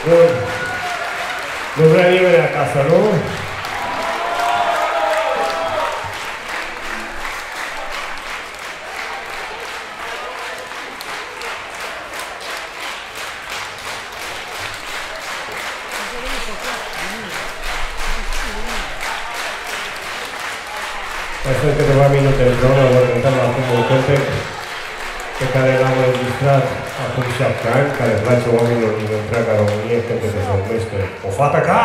Bun. Nu vrea nimeni acasă, nu? Mai sunt câteva minute în zonă, vă cântăm acum un cântec pe care l-am înregistrat acum 7 ani, care place oamenilor din întreaga Românie, cântecul se numește O fată ca...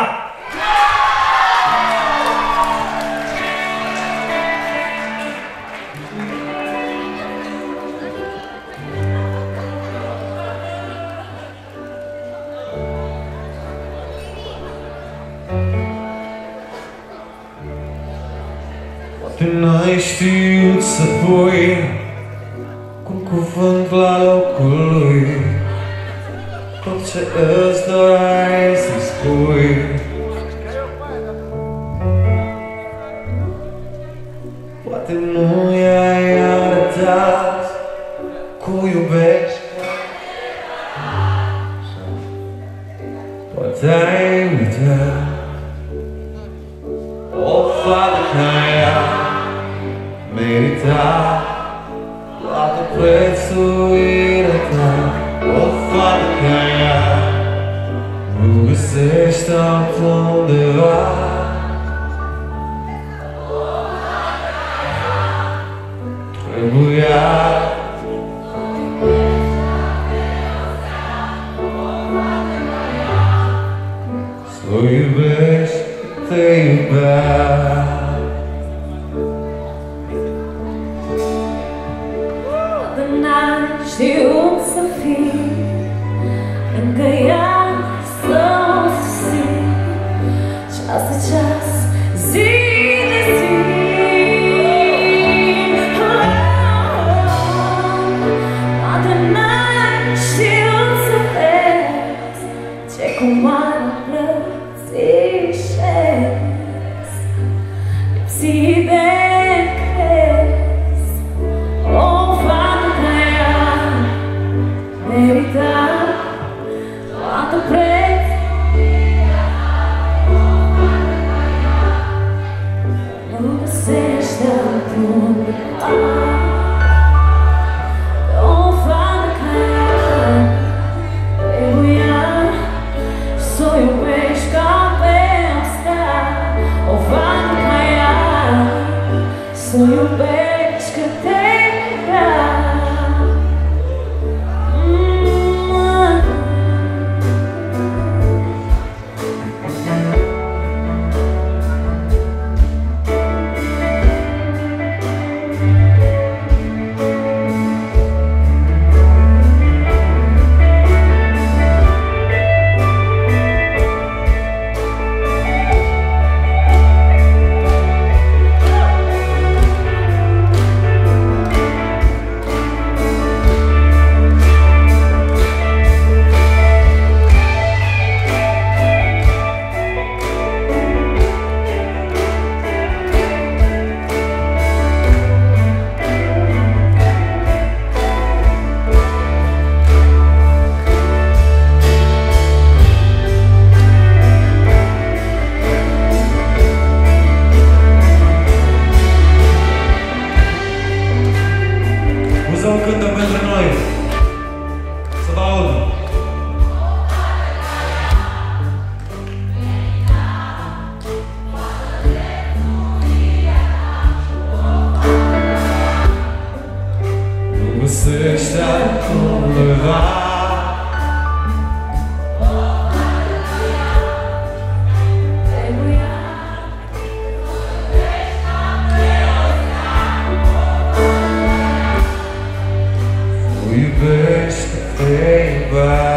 N-ai știut să pui cu cuvânt la locul lui tot ce îți doreai să spui. Poate nu i-ai arătat cum iubești, poate ai uitat. O fată ca ea merita toată prețuirea ta. O fată ca ea nu găsești altundeva. Trebuia să o iubești, te iubea. N-ai știut să fii lângă ea, să o susții ceas de ceas, zi de zi. Poate n-ai știut să vezi ce cu mare plățișezi, lipsit de merita toată prețuirea ta. Nu găsești altundeva. O fată ca ea trebuia să o iubești ca pe o stea. O fată ca ea să o iubești că te iubea. Cântă pentru noi, să vă audă. Nu găsești altundeva. Iubești, te iubești.